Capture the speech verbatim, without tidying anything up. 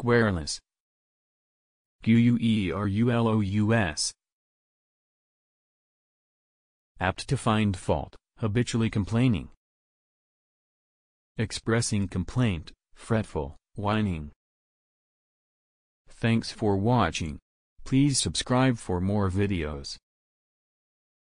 Querulous. Querulous. Apt to find fault, habitually complaining. Expressing complaint, fretful, whining. Thanks for watching. Please subscribe for more videos.